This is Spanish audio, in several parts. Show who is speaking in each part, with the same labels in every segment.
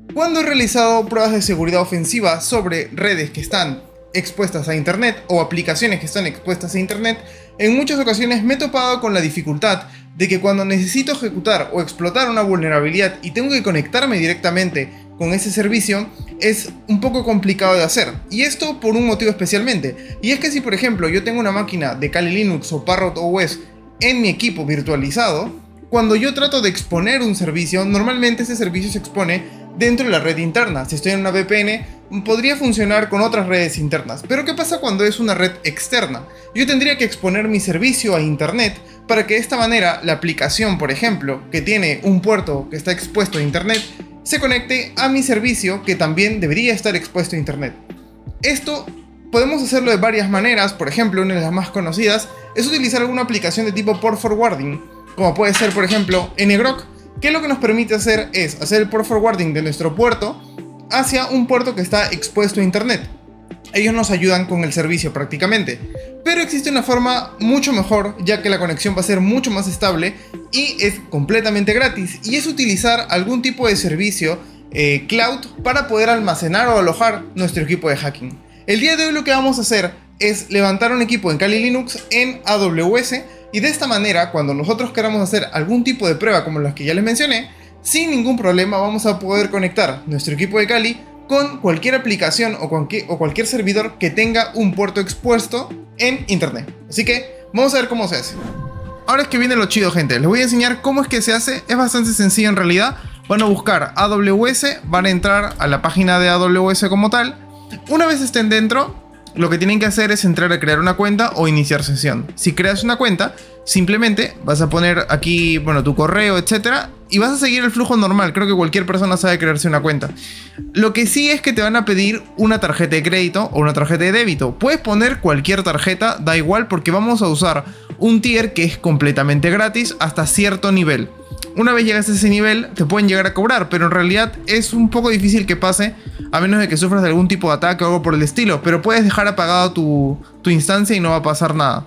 Speaker 1: Cuando he realizado pruebas de seguridad ofensiva sobre redes que están expuestas a internet o aplicaciones que están expuestas a internet, en muchas ocasiones me he topado con la dificultad de que cuando necesito ejecutar o explotar una vulnerabilidad y tengo que conectarme directamente con ese servicio, es un poco complicado de hacer. Y esto por un motivo especialmente, y es que si por ejemplo yo tengo una máquina de Kali Linux o Parrot OS en mi equipo virtualizado, cuando yo trato de exponer un servicio, normalmente ese servicio se expone dentro de la red interna. Si estoy en una VPN, podría funcionar con otras redes internas. Pero ¿qué pasa cuando es una red externa? Yo tendría que exponer mi servicio a internet para que de esta manera la aplicación, por ejemplo, que tiene un puerto que está expuesto a internet, se conecte a mi servicio que también debería estar expuesto a internet. Esto podemos hacerlo de varias maneras. Por ejemplo, una de las más conocidas es utilizar alguna aplicación de tipo port forwarding, como puede ser por ejemplo ngrok, que lo que nos permite hacer es hacer el port forwarding de nuestro puerto hacia un puerto que está expuesto a internet. Ellos nos ayudan con el servicio prácticamente, pero existe una forma mucho mejor, ya que la conexión va a ser mucho más estable y es completamente gratis, y es utilizar algún tipo de servicio cloud para poder almacenar o alojar nuestro equipo de hacking. El día de hoy lo que vamos a hacer es levantar un equipo en Kali Linux en AWS, y de esta manera, cuando nosotros queramos hacer algún tipo de prueba como las que ya les mencioné, sin ningún problema vamos a poder conectar nuestro equipo de Kali con cualquier aplicación o cualquier servidor que tenga un puerto expuesto en internet. Así que vamos a ver cómo se hace. Ahora es que viene lo chido, gente. Les voy a enseñar cómo es que se hace. Es bastante sencillo en realidad. Van a buscar AWS, van a entrar a la página de AWS como tal. Una vez estén dentro, lo que tienen que hacer es entrar a crear una cuenta o iniciar sesión. Si creas una cuenta, simplemente vas a poner aquí, bueno, tu correo, etcétera, y vas a seguir el flujo normal. Creo que cualquier persona sabe crearse una cuenta. Lo que sí es que te van a pedir una tarjeta de crédito o una tarjeta de débito. Puedes poner cualquier tarjeta, da igual, porque vamos a usar un tier que es completamente gratis hasta cierto nivel. Una vez llegas a ese nivel, te pueden llegar a cobrar, pero en realidad es un poco difícil que pase, a menos de que sufras de algún tipo de ataque o algo por el estilo. Pero puedes dejar apagado tu instancia y no va a pasar nada.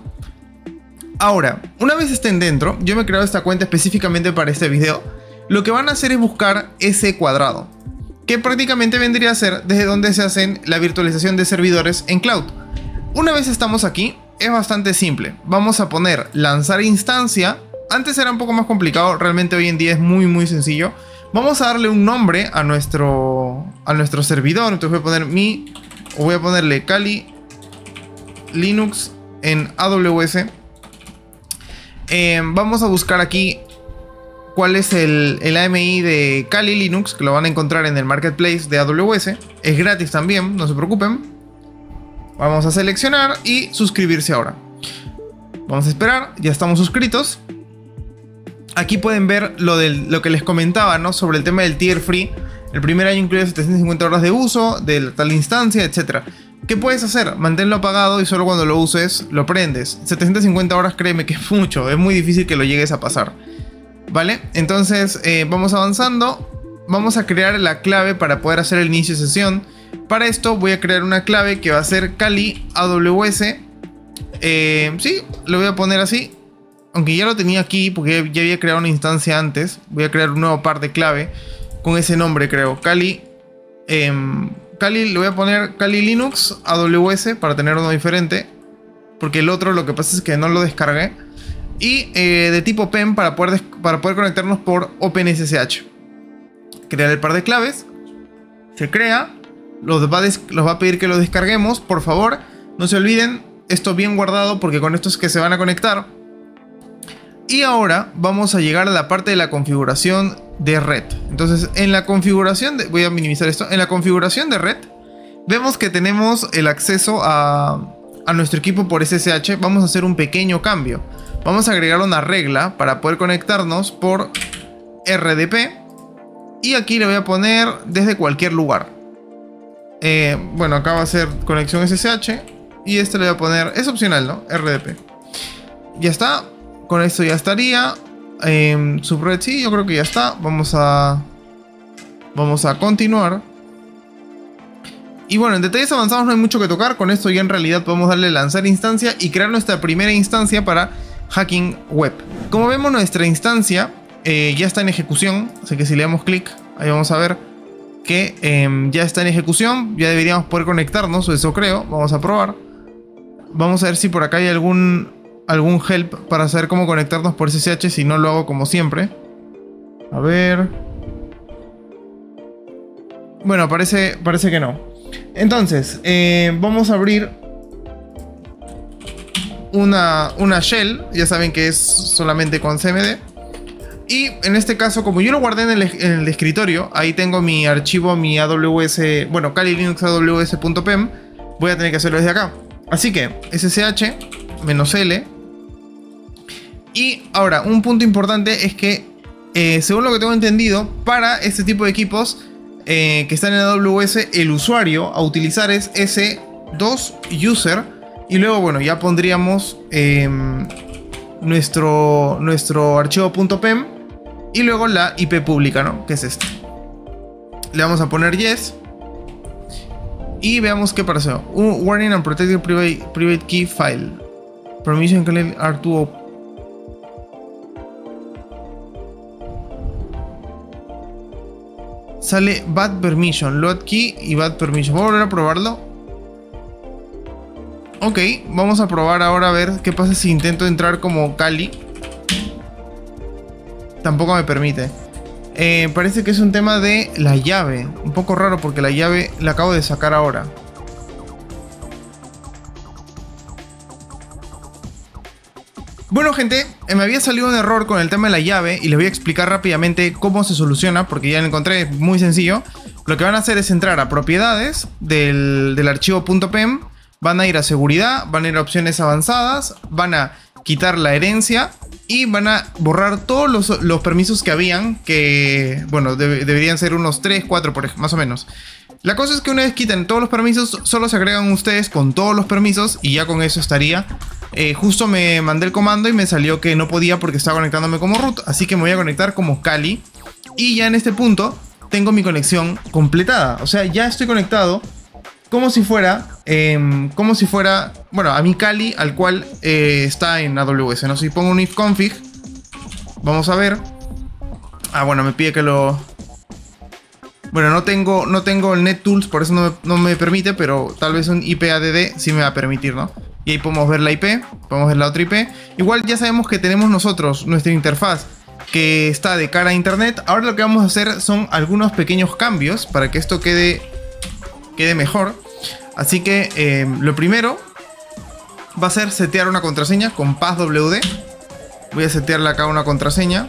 Speaker 1: Ahora, una vez estén dentro, yo me he creado esta cuenta específicamente para este video. Lo que van a hacer es buscar ese cuadrado, que prácticamente vendría a ser desde donde se hacen la virtualización de servidores en cloud. Una vez estamos aquí, es bastante simple. Vamos a poner lanzar instancia. Antes era un poco más complicado, realmente hoy en día es muy sencillo. Vamos a darle un nombre a nuestro servidor. Entonces voy a ponerle Kali Linux en AWS. Vamos a buscar aquí cuál es el AMI de Kali Linux, que lo van a encontrar en el marketplace de AWS. Es gratis también, no se preocupen. Vamos a seleccionar y suscribirse ahora. Vamos a esperar, ya estamos suscritos. Aquí pueden ver lo que les comentaba, ¿no? Sobre el tema del tier free. El primer año incluye 750 horas de uso de tal instancia, etc. ¿Qué puedes hacer? Manténlo apagado y solo cuando lo uses lo prendes. 750 horas, créeme que es mucho. Es muy difícil que lo llegues a pasar, ¿vale? Entonces vamos avanzando. Vamos a crear la clave para poder hacer el inicio de sesión. Para esto voy a crear una clave que va a ser Kali AWS. Sí, lo voy a poner así. Aunque ya lo tenía aquí porque ya había creado una instancia antes. Voy a crear un nuevo par de clave con ese nombre, creo. Kali, le voy a poner Kali Linux AWS para tener uno diferente, porque el otro lo que pasa es que no lo descargué. Y de tipo PEM para poder conectarnos por OpenSSH. Crear el par de claves. Se crea. Los va a pedir que lo descarguemos. Por favor, no se olviden. Esto bien guardado, porque con esto es que se van a conectar. Y ahora vamos a llegar a la parte de la configuración de red. Entonces en la configuración voy a minimizar esto. En la configuración de red vemos que tenemos el acceso a nuestro equipo por SSH. Vamos a hacer un pequeño cambio. Vamos a agregar una regla para poder conectarnos por RDP. Y aquí le voy a poner desde cualquier lugar. Bueno, acá va a ser conexión SSH. Y este le voy a poner, es opcional, ¿no? RDP. Ya está. Con esto ya estaría. Subred sí, yo creo que ya está. Vamos a continuar. Y bueno, en detalles avanzados no hay mucho que tocar. Con esto ya en realidad podemos darle lanzar instancia y crear nuestra primera instancia para Hacking Web. Como vemos, nuestra instancia ya está en ejecución. Así que si le damos clic, ahí vamos a ver que ya está en ejecución. Ya deberíamos poder conectarnos, eso creo. Vamos a probar. Vamos a ver si por acá hay algún help para saber cómo conectarnos por SSH, si no lo hago como siempre. A ver. Bueno, parece que no. Entonces, vamos a abrir una shell. Ya saben que es solamente con CMD. Y en este caso, como yo lo guardé en el escritorio, ahí tengo mi archivo, mi AWS, bueno, Kali Linux AWS.pem. Voy a tener que hacerlo desde acá. Así que SSH -L. Y ahora, un punto importante es que, según lo que tengo entendido, para este tipo de equipos que están en AWS, el usuario a utilizar es s2 user. Y luego, bueno, ya pondríamos nuestro archivo .pem y luego la IP pública, ¿no? Que es esta. Le vamos a poner yes. Y veamos qué pasó. Warning and protected private key file. Permission can R2. Sale bad permission, load key y bad permission. Voy a volver a probarlo. Ok, vamos a probar ahora a ver qué pasa si intento entrar como Kali. Tampoco me permite. Parece que es un tema de la llave. Un poco raro porque la llave la acabo de sacar ahora. Bueno, gente, me había salido un error con el tema de la llave y les voy a explicar rápidamente cómo se soluciona, porque ya lo encontré, muy sencillo. Lo que van a hacer es entrar a propiedades del archivo .pem, van a ir a seguridad, van a ir a opciones avanzadas, van a quitar la herencia y van a borrar todos los permisos que habían, que, bueno, deberían ser unos 3, 4 por ejemplo, más o menos. La cosa es que una vez quiten todos los permisos, solo se agregan ustedes con todos los permisos y ya con eso estaría. Justo me mandé el comando y me salió que no podía porque estaba conectándome como root, así que me voy a conectar como Kali. Y ya en este punto tengo mi conexión completada, o sea, ya estoy conectado como si fuera, bueno, a mi Kali, al cual está en AWS, ¿no? Si pongo un ifconfig, vamos a ver. Ah, bueno, me pide que lo... Bueno, no tengo el NetTools, por eso no me permite, pero tal vez un IPADD sí me va a permitir, ¿no? Y ahí podemos ver la IP, podemos ver la otra IP. Igual ya sabemos que tenemos nosotros nuestra interfaz que está de cara a internet. Ahora lo que vamos a hacer son algunos pequeños cambios para que esto quede mejor. Así que lo primero va a ser setear una contraseña con passwd. Voy a setearle acá una contraseña.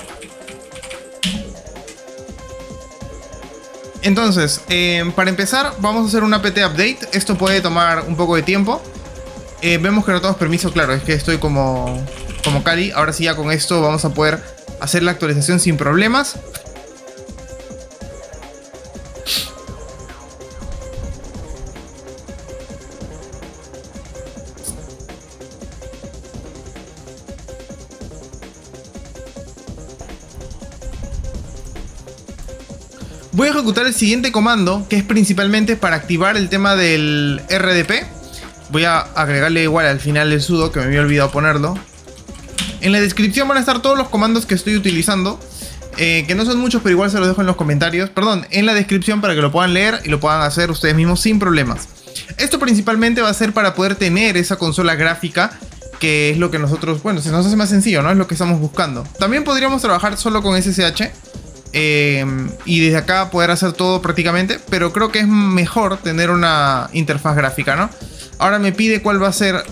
Speaker 1: Entonces, para empezar vamos a hacer un apt update. Esto puede tomar un poco de tiempo. Vemos que no tenemos permiso, claro, es que estoy como Kali. Ahora sí, ya con esto vamos a poder hacer la actualización sin problemas. Voy a ejecutar el siguiente comando, que es principalmente para activar el tema del RDP. Voy a agregarle igual al final del sudo, que me había olvidado ponerlo. En la descripción van a estar todos los comandos que estoy utilizando, que no son muchos, pero igual se los dejo en los comentarios. Perdón, en la descripción para que lo puedan leer y lo puedan hacer ustedes mismos sin problemas. Esto principalmente va a ser para poder tener esa consola gráfica, que es lo que nosotros, bueno, se nos hace más sencillo, ¿no? Es lo que estamos buscando. También podríamos trabajar solo con SSH. Y desde acá poder hacer todo prácticamente, pero creo que es mejor tener una interfaz gráfica, ¿no? Ahora me pide cuál va a ser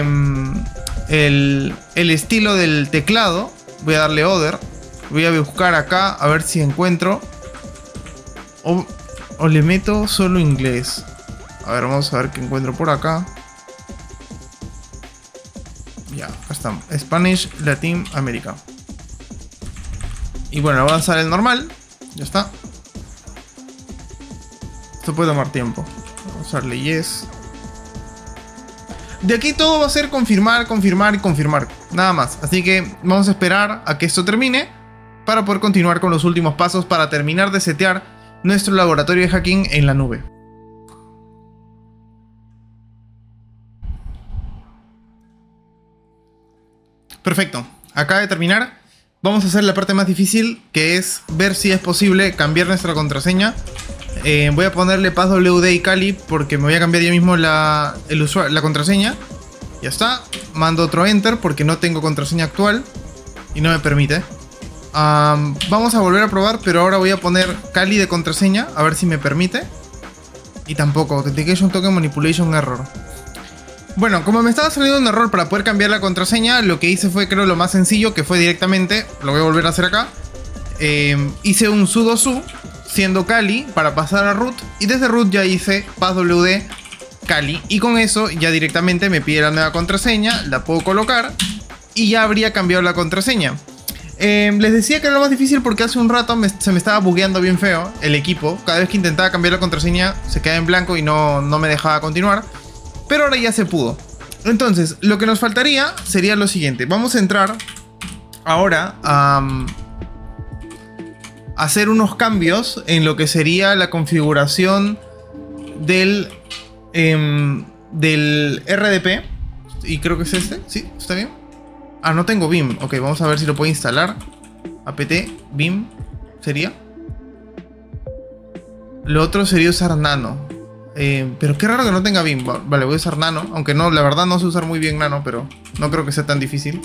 Speaker 1: el estilo del teclado. Voy a darle other. Voy a buscar acá a ver si encuentro, o le meto solo inglés. A ver, vamos a ver qué encuentro por acá. Ya, acá está, Spanish, Latin, America. Y bueno, va a usar el normal. Ya está. Esto puede tomar tiempo. Vamos a darle yes. De aquí todo va a ser confirmar, confirmar y confirmar. Nada más. Así que vamos a esperar a que esto termine para poder continuar con los últimos pasos para terminar de setear nuestro laboratorio de hacking en la nube. Perfecto. Acaba de terminar. Vamos a hacer la parte más difícil, que es ver si es posible cambiar nuestra contraseña Voy a ponerle passwd y Kali porque me voy a cambiar yo mismo la contraseña. Ya está. Mando otro enter porque no tengo contraseña actual y no me permite. Vamos a volver a probar, pero ahora voy a poner Kali de contraseña a ver si me permite. Y tampoco. Authentication Token Manipulation Error. Bueno, como me estaba saliendo un error para poder cambiar la contraseña, lo que hice fue, creo, lo más sencillo, que fue directamente, lo voy a volver a hacer acá. Hice un sudo su siendo Kali para pasar a root, y desde root ya hice passwd Kali, y con eso ya directamente me pide la nueva contraseña, la puedo colocar y ya habría cambiado la contraseña. Les decía que era lo más difícil porque hace un rato se me estaba bugueando bien feo el equipo. Cada vez que intentaba cambiar la contraseña se quedaba en blanco y no me dejaba continuar. Pero ahora ya se pudo. Entonces, lo que nos faltaría sería lo siguiente. Vamos a entrar ahora a hacer unos cambios en lo que sería la configuración del RDP. Y creo que es este. Sí, está bien. Ah, no tengo Vim. Ok, vamos a ver si lo puedo instalar. apt Vim sería. Lo otro sería usar Nano. Pero qué raro que no tenga Vim. Vale, voy a usar Nano. Aunque no, la verdad no sé usar muy bien Nano, pero no creo que sea tan difícil.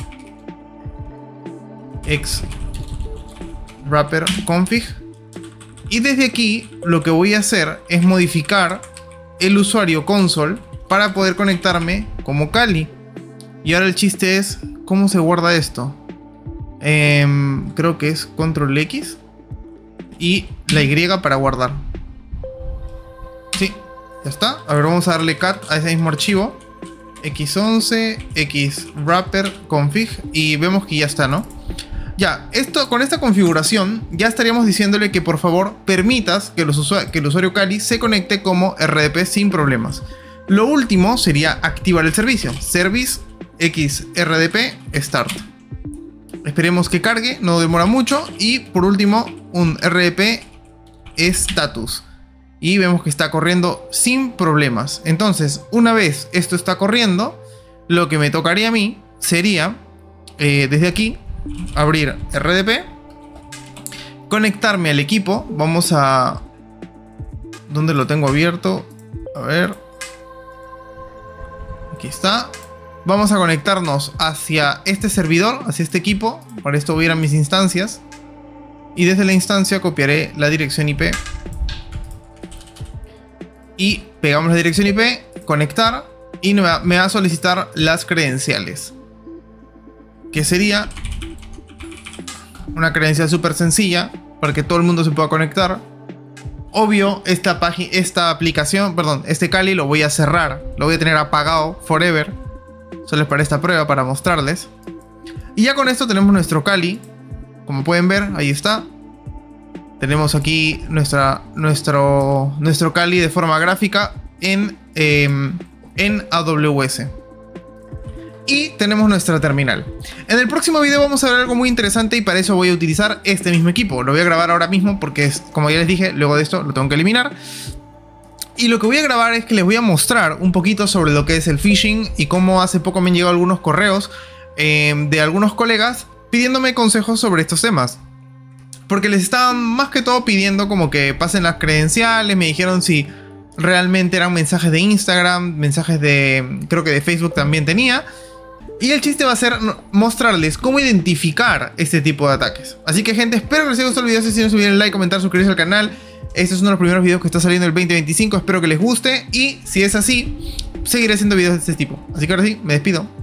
Speaker 1: X wrapper config. Y desde aquí lo que voy a hacer es modificar el usuario console para poder conectarme como Kali. Y ahora el chiste es cómo se guarda esto. Creo que es control X y la Y para guardar. Sí. Ya está. A ver, vamos a darle cat a ese mismo archivo. X11, X wrapper config. Y vemos que ya está, ¿no? Ya, con esta configuración ya estaríamos diciéndole que por favor permitas que el usuario Kali se conecte como RDP sin problemas. Lo último sería activar el servicio. Service X RDP start. Esperemos que cargue, no demora mucho. Y por último, un RDP status. Y vemos que está corriendo sin problemas. Entonces, una vez esto está corriendo, lo que me tocaría a mí sería, desde aquí, abrir RDP, conectarme al equipo. Vamos a... ¿Dónde lo tengo abierto? A ver. Aquí está. Vamos a conectarnos hacia este servidor, hacia este equipo. Para esto voy a ir a mis instancias. Y desde la instancia copiaré la dirección IP. Y pegamos la dirección IP, conectar, y me va a solicitar las credenciales. Que sería una credencial súper sencilla para que todo el mundo se pueda conectar. Obvio, este Kali lo voy a cerrar. Lo voy a tener apagado forever. Solo es para esta prueba, para mostrarles. Y ya con esto tenemos nuestro Kali. Como pueden ver, ahí está. Tenemos aquí nuestro Kali de forma gráfica en AWS. Y tenemos nuestra terminal. En el próximo video vamos a ver algo muy interesante y para eso voy a utilizar este mismo equipo. Lo voy a grabar ahora mismo porque, como ya les dije, luego de esto lo tengo que eliminar. Y lo que voy a grabar es que les voy a mostrar un poquito sobre lo que es el phishing y cómo hace poco me han llegado algunos correos de algunos colegas pidiéndome consejos sobre estos temas. Porque les estaban más que todo pidiendo como que pasen las credenciales. Me dijeron si realmente eran mensajes de Instagram, mensajes de... creo que de Facebook también tenía. Y el chiste va a ser mostrarles cómo identificar este tipo de ataques. Así que gente, espero que les haya gustado el video. Si no se olviden like, comentar, suscribirse al canal. Este es uno de los primeros videos que está saliendo el 2025. Espero que les guste. Y si es así, seguiré haciendo videos de este tipo. Así que ahora sí, me despido.